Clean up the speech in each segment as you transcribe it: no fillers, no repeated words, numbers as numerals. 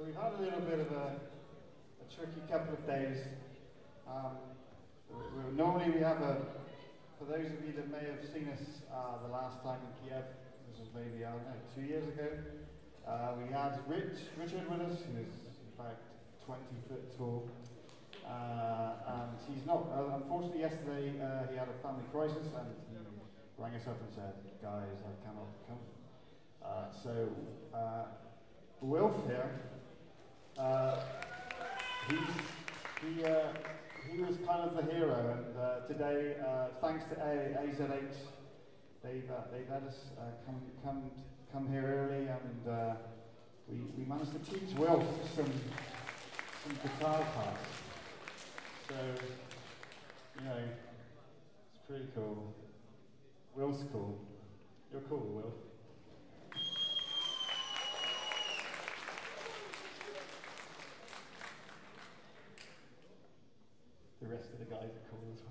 we've had a little bit of a tricky couple of days. Normally we have for those of you that may have seen us the last time in Kiev, this was maybe, I don't know, 2 years ago, we had Richard with us, who's about 20 foot tall. And he's not, unfortunately yesterday he had a family crisis and he rang us up and said, guys, I cannot come. Wilf here, he was kind of the hero, and today, thanks to AZH, they've let us come here early, and we managed to teach Wilf some guitar parts. So, you know, it's pretty cool. Will's cool. You're cool, Will. The rest of the guys are cool as well.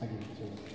Thank you. Cheers.